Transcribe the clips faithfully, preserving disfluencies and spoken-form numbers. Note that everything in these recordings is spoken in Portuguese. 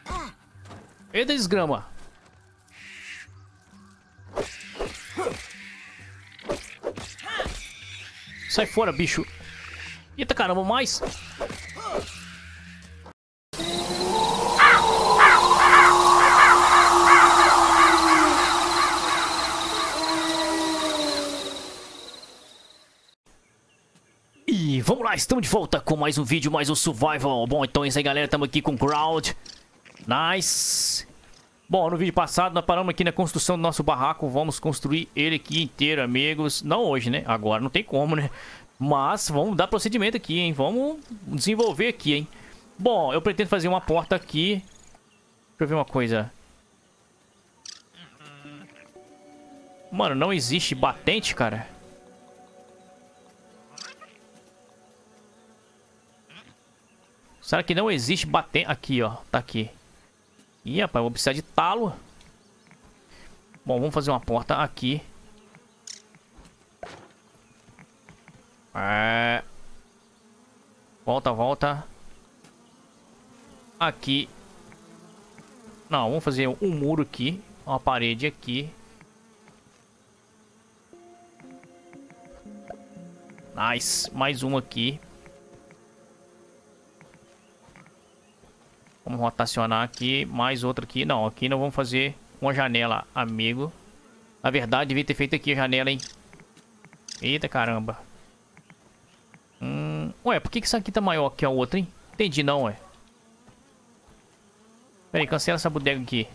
Eita, desgrama. Sai fora, bicho. Eita, caramba, mais. E vamos lá, estamos de volta com mais um vídeo, mais um survival. Bom, então é isso aí, galera, estamos aqui com o Ground. Nice. Bom, no vídeo passado nós paramos aqui na construção do nosso barraco. Vamos construir ele aqui inteiro, amigos. Não hoje, né? Agora não tem como, né? Mas vamos dar procedimento aqui, hein? Vamos desenvolver aqui, hein? Bom, eu pretendo fazer uma porta aqui. Deixa eu ver uma coisa. Mano, não existe batente, cara. Será que não existe batente? Aqui, ó. Tá aqui. Ih, rapaz, eu vou precisar de talo. Bom, vamos fazer uma porta aqui. É... Volta, volta. Aqui. Não, vamos fazer um muro aqui. Uma parede aqui. Nice. Mais um aqui. Vamos rotacionar aqui. Mais outro aqui. Não, aqui nós vamos fazer uma janela, amigo. Na verdade, devia ter feito aqui a janela, hein? Eita, caramba. Hum... Ué, por que que isso aqui tá maior que a outra, hein? Entendi não, ué. Pera aí, cancela essa bodega aqui.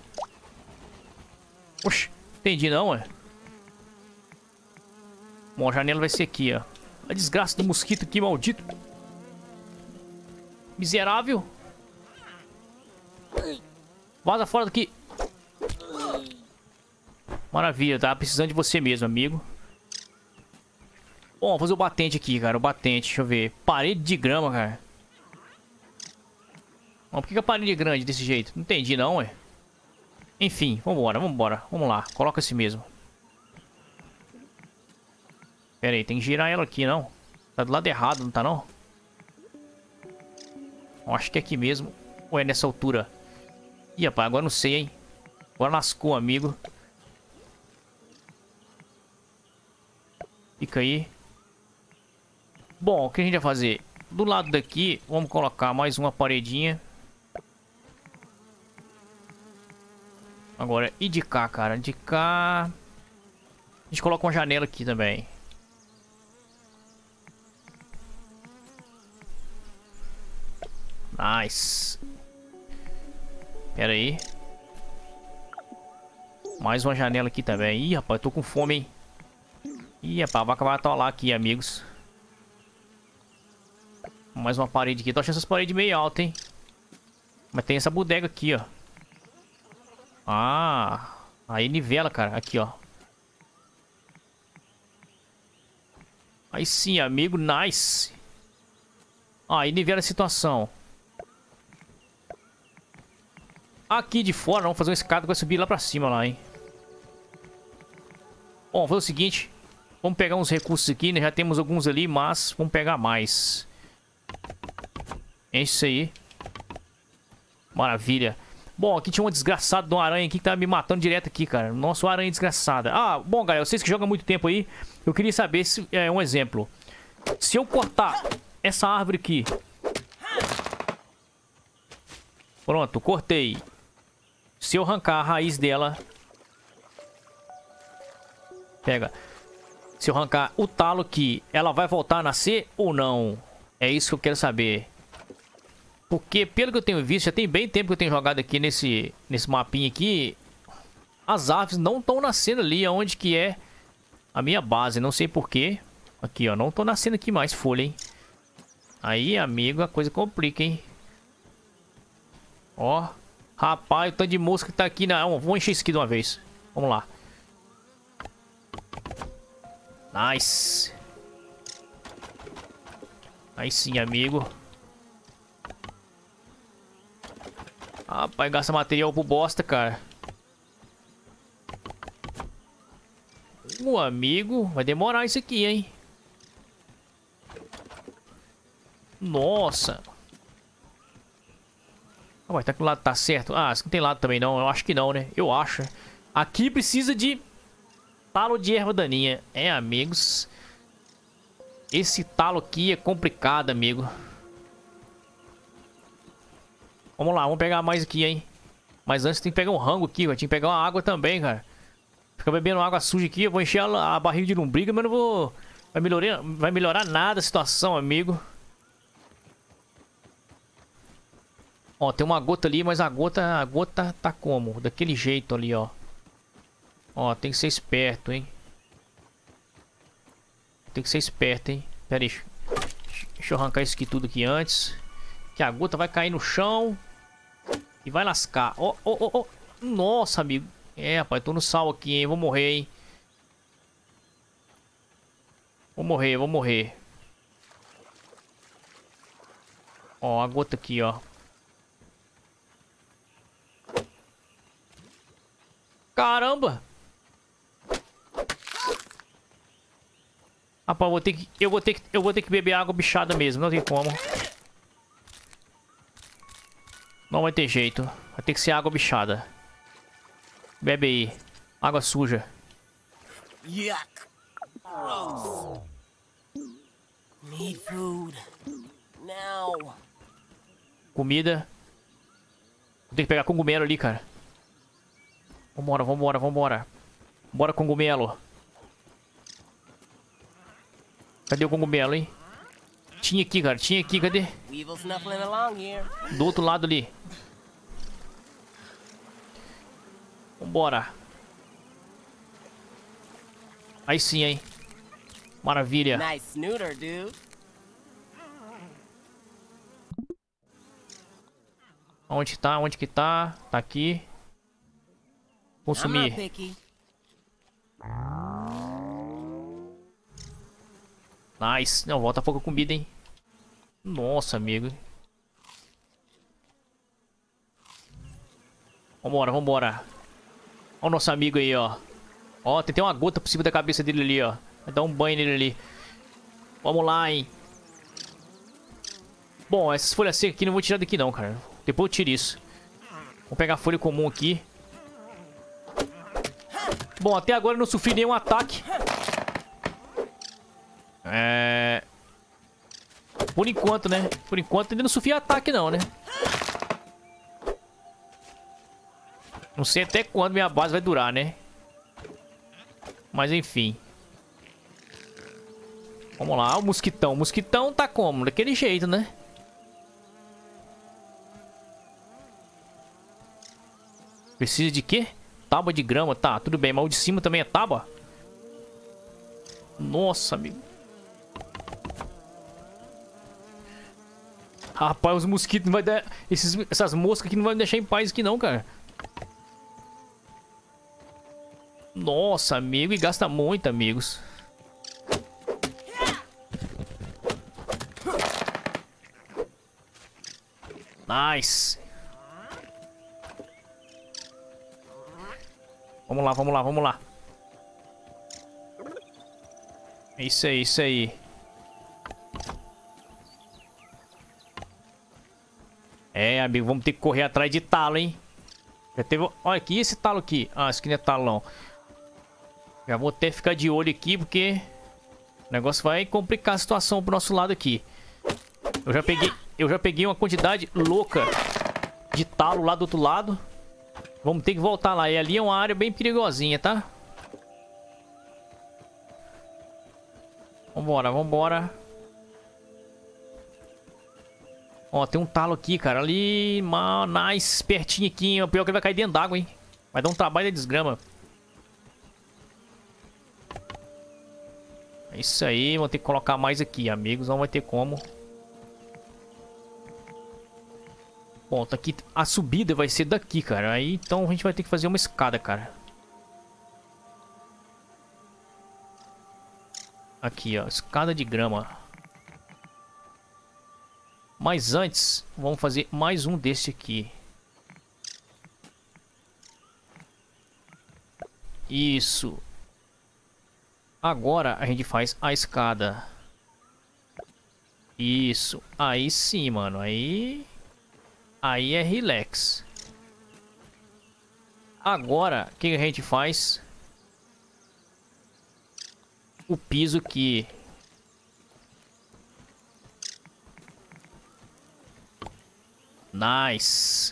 Oxi, entendi não, ué. Bom, a janela vai ser aqui, ó. A desgraça do mosquito aqui, maldito. Miserável. Vaza fora daqui. Maravilha, tá precisando de você mesmo, amigo. Bom, vou fazer o batente aqui, cara. O batente, deixa eu ver. Parede de grama, cara. Bom, por que que a parede é grande desse jeito? Não entendi não, ué. Enfim, vambora, vambora. Vamos lá, coloca assim mesmo. Pera aí, tem que girar ela aqui, não? Tá do lado errado, não tá não? Eu acho que é aqui mesmo. Ou é nessa altura? Ih, rapaz, agora não sei, hein? Agora lascou, amigo. Fica aí. Bom, o que a gente vai fazer? Do lado daqui, vamos colocar mais uma paredinha. Agora, e de cá, cara? De cá... A gente coloca uma janela aqui também. Nice. Pera aí. Mais uma janela aqui também. Ih, rapaz, eu tô com fome, hein? Ih, rapaz, a vaca vai atolar aqui, amigos. Mais uma parede aqui. Tô achando essas paredes meio altas, hein? Mas tem essa bodega aqui, ó. Ah, aí nivela, cara. Aqui, ó. Aí sim, amigo. Nice. Ah, aí nivela a situação. Aqui de fora, vamos fazer uma escada que vai subir lá pra cima lá, hein. Bom, vamos fazer o seguinte. Vamos pegar uns recursos aqui, né? Já temos alguns ali, mas vamos pegar mais. É isso aí. Maravilha. Bom, aqui tinha uma desgraçada de uma aranha aqui que tava me matando direto aqui, cara. Nossa, uma aranha desgraçada. Ah, bom, galera, vocês que jogam há muito tempo aí, eu queria saber se... É, um exemplo. Se eu cortar essa árvore aqui... Pronto, cortei. Se eu arrancar a raiz dela... Pega. Se eu arrancar o talo aqui, ela vai voltar a nascer ou não? É isso que eu quero saber. Porque, pelo que eu tenho visto, já tem bem tempo que eu tenho jogado aqui nesse, nesse mapinha aqui. As árvores não estão nascendo ali, onde que é a minha base. Não sei porquê. Aqui, ó. Não estão nascendo aqui mais folha, hein. Aí, amigo, a coisa complica, hein. Ó. Rapaz, o tanto de mosca que tá aqui na... Vou encher isso aqui de uma vez. Vamos lá. Nice. Aí sim, amigo. Rapaz, gasta material pro bosta, cara. O amigo, vai demorar isso aqui, hein? Nossa. Ah, mas tá que o lado tá certo. Ah, não tem lado também não. Eu acho que não, né? Eu acho. Aqui precisa de talo de erva daninha. É, amigos. Esse talo aqui é complicado, amigo. Vamos lá, vamos pegar mais aqui, hein. Mas antes tem que pegar um rango aqui, vai. Tem que pegar uma água também, cara. Fica bebendo água suja aqui, eu vou encher a, a barriga de lombriga, mas não vou... Vai melhorar, vai melhorar nada a situação, amigo. Ó, tem uma gota ali, mas a gota, a gota tá como? Daquele jeito ali, ó. Ó, tem que ser esperto, hein. Tem que ser esperto, hein. Pera aí. Deixa eu arrancar isso aqui tudo aqui antes. Que a gota vai cair no chão. E vai lascar. Ó, ó, ó, ó. Nossa, amigo. É, rapaz, tô no sal aqui, hein. Vou morrer, hein. Vou morrer, vou morrer. Ó, a gota aqui, ó. Caramba! Rapaz, eu vou ter que, eu vou ter que, eu vou ter que beber água bichada mesmo, não tem como. Não vai ter jeito. Vai ter que ser água bichada. Bebe aí. Água suja. Yuck. Gross. Need food. Now. Comida. Vou ter que pegar cogumelo ali, cara. Vambora, vambora, vambora. Bora, cogumelo. Cadê o cogumelo, hein? Tinha aqui, cara. Tinha aqui, cadê? Do outro lado ali. Vambora. Aí sim, hein? Maravilha. Nice snooter, dude. Onde tá? Onde que tá? Tá aqui. Consumir. Nice. Não, volta pouca comida, hein? Nossa, amigo. Vambora, vambora. Ó o nosso amigo aí, ó. Ó, tem até uma gota por cima da cabeça dele ali, ó. Vai dar um banho nele ali. Vamos lá, hein. Bom, essas folhas secas aqui não vou tirar daqui não, cara. Depois eu tiro isso. Vou pegar a folha comum aqui. Bom, até agora eu não sofri nenhum ataque. É... Por enquanto, né? Por enquanto ainda não sofri ataque não, né? Não sei até quando minha base vai durar, né? Mas enfim. Vamos lá, o mosquitão. O mosquitão tá como? Daquele jeito, né? Precisa de quê? Tábua de grama. Tá, tudo bem. Mas o de cima também é tábua? Nossa, amigo. Rapaz, os mosquitos não vai dar... Esses, essas moscas aqui não vai me deixar em paz aqui não, cara. Nossa, amigo. E gasta muito, amigos. Nice. Vamos lá, vamos lá, vamos lá. É isso aí, isso aí. É, amigo, vamos ter que correr atrás de talo, hein? Já teve... Olha aqui, esse talo aqui. Ah, esse aqui não é talo, não. Já vou até ficar de olho aqui, porque... O negócio vai complicar a situação pro nosso lado aqui. Eu já peguei... Eu já peguei uma quantidade louca de talo lá do outro lado. Vamos ter que voltar lá. E ali é uma área bem perigosinha, tá? Vambora, vambora. Ó, tem um talo aqui, cara. Ali, mal, nice, pertinho aqui. O pior é que ele vai cair dentro d'água, hein? Vai dar um trabalho de desgrama. É isso aí. Vou ter que colocar mais aqui, amigos. Não vai ter como. Bom, tá aqui. A subida vai ser daqui, cara. Aí, então, a gente vai ter que fazer uma escada, cara. Aqui, ó. Escada de grama. Mas antes, vamos fazer mais um desse aqui. Isso. Agora a gente faz a escada. Isso. Aí sim, mano. Aí... Aí é relax. Agora, o que a gente faz? O piso aqui. Nice.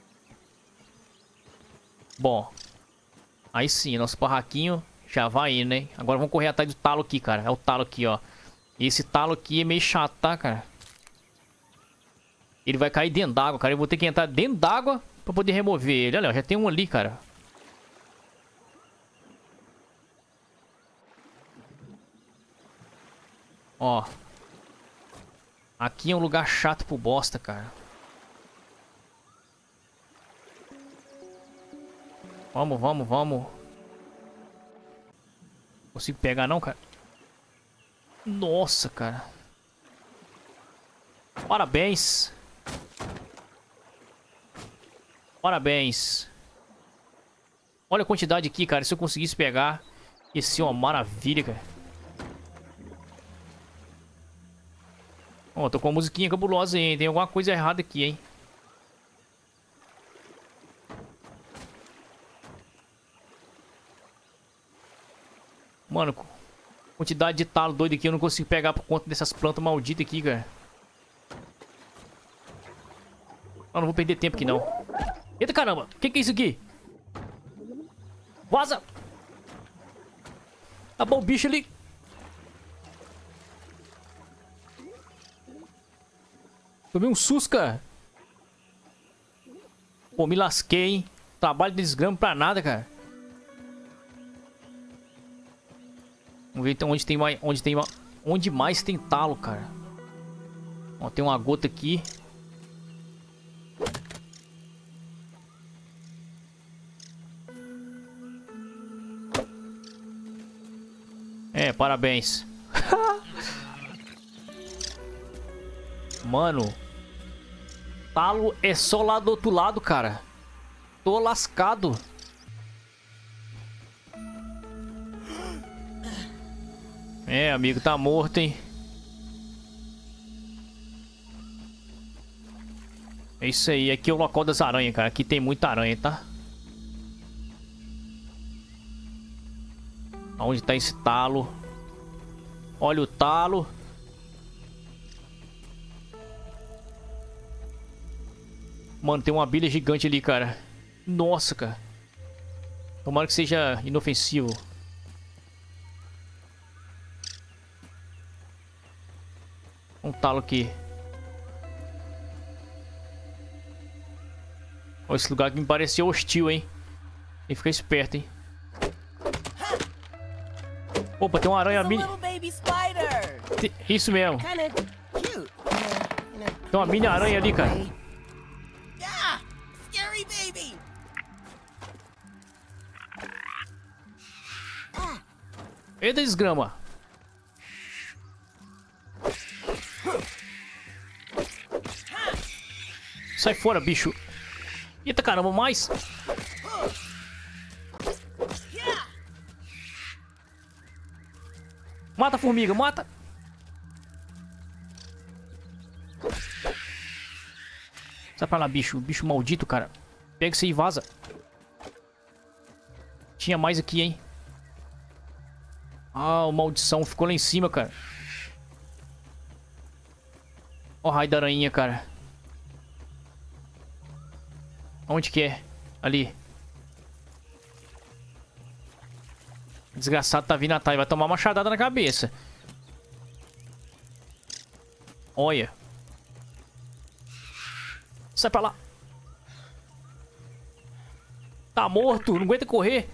Bom. Aí sim, nosso barraquinho já vai indo, né? Agora vamos correr atrás do talo aqui, cara. É o talo aqui, ó. Esse talo aqui é meio chato, tá, cara? Ele vai cair dentro d'água, cara. Eu vou ter que entrar dentro d'água pra poder remover ele. Olha, já tem um ali, cara. Ó. Aqui é um lugar chato pro bosta, cara. Vamos, vamos, vamos. Consigo pegar não, cara? Nossa, cara. Parabéns. Parabéns. Olha a quantidade aqui, cara. Se eu conseguisse pegar, ia ser uma maravilha, cara. Ó, oh, tô com uma musiquinha cabulosa aí, hein? Tem alguma coisa errada aqui, hein? Mano, quantidade de talo doido aqui, eu não consigo pegar por conta dessas plantas malditas aqui, cara. Eu não vou perder tempo aqui, não. Eita caramba, o que, que é isso aqui? Vaza! Tá bom, o bicho ali. Tomei um susto, cara. Pô, me lasquei, hein? Trabalho de desgrama pra nada, cara. Vamos ver então onde tem mais, onde tem onde mais tem talo, cara. Ó, tem uma gota aqui. É, parabéns. Mano, talo é só lá do outro lado, cara. Tô lascado. É, amigo, tá morto, hein? É isso aí, aqui é o local das aranhas, cara. Aqui tem muita aranha, tá? Onde tá esse talo? Olha o talo. Mano, tem uma abelha gigante ali, cara. Nossa, cara. Tomara que seja inofensivo. Um talo aqui. Olha, esse lugar aqui me parecia hostil, hein? Tem que ficar esperto, hein? Opa, tem uma aranha mini. Isso mesmo. Tem uma mini aranha ali, cara. Eita desgrama. Sai fora, bicho. Eita caramba, mais. Mata a formiga, mata. Sai pra lá, bicho. Bicho maldito, cara. Pega isso aí e vaza. Tinha mais aqui, hein. Ah, o maldição ficou lá em cima, cara. Ó o raio da aranha, cara. Onde que é? Ali. Desgraçado tá vindo atrás. Vai tomar uma machadada na cabeça. Olha. Sai pra lá. Tá morto. Não aguenta correr.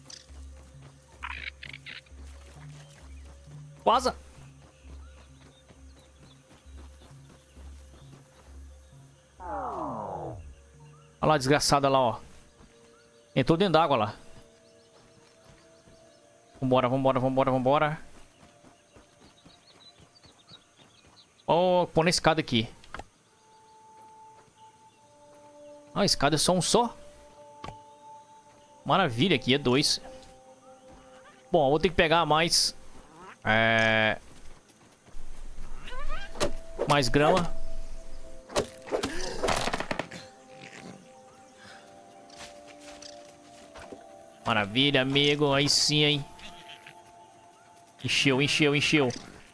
Vaza. Olha lá a desgraçada lá, ó. Entrou dentro d'água lá. Vambora, vambora, vambora, vambora. Ó, oh, pô na escada aqui. Ah, a escada é só um só. Maravilha, aqui é dois. Bom, vou ter que pegar mais. É... Mais grama. Maravilha, amigo. Aí sim, hein. Encheu, encheu, encheu.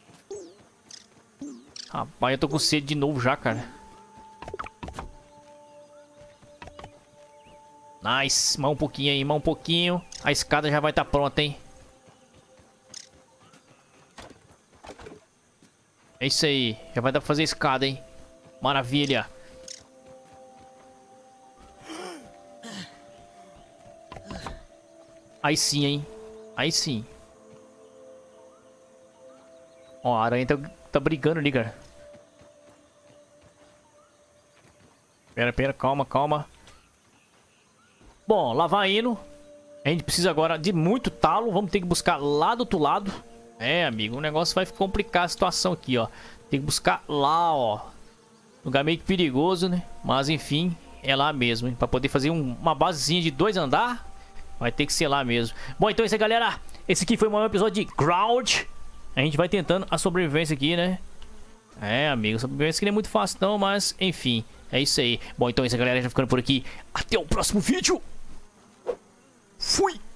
Rapaz, eu tô com sede de novo já, cara. Nice. Mais um pouquinho aí, mais um pouquinho. A escada já vai estar pronta, hein. É isso aí. Já vai dar pra fazer escada, hein. Maravilha. Aí sim, hein. Aí sim. Ó, a aranha tá, tá brigando ali, cara. Pera, pera, calma, calma. Bom, lá vai indo. A gente precisa agora de muito talo. Vamos ter que buscar lá do outro lado. É, amigo, o negócio vai complicar a situação aqui, ó. Tem que buscar lá, ó. Lugar meio que perigoso, né? Mas, enfim, é lá mesmo, hein? Pra poder fazer um, uma basezinha de dois andar, vai ter que ser lá mesmo. Bom, então é isso aí, galera. Esse aqui foi o maior episódio de Ground. A gente vai tentando a sobrevivência aqui, né? É, amigo, sobrevivência que não é muito fácil não, mas, enfim, é isso aí. Bom, então é isso aí, galera. Já ficando por aqui. Até o próximo vídeo. Fui!